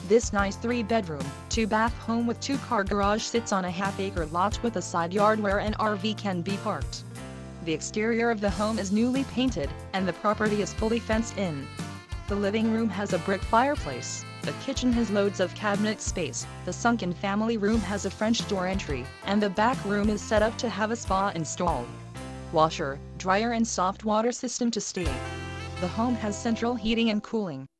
This nice 3-bedroom, 2-bath home with 2-car garage sits on a half-acre lot with a side yard where an RV can be parked. The exterior of the home is newly painted, and the property is fully fenced in. The living room has a brick fireplace, the kitchen has loads of cabinet space, the sunken family room has a French door entry, and the back room is set up to have a spa installed. Washer, dryer and soft water system to stay. The home has central heating and cooling,